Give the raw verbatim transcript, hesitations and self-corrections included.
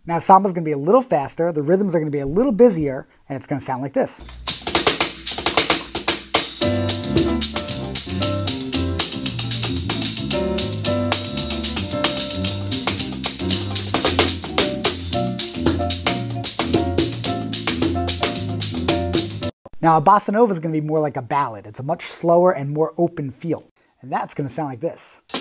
Now samba's going to be a little faster, the rhythms are going to be a little busier, and it's going to sound like this. Now a bossa nova is going to be more like a ballad. It's a much slower and more open feel. And that's going to sound like this.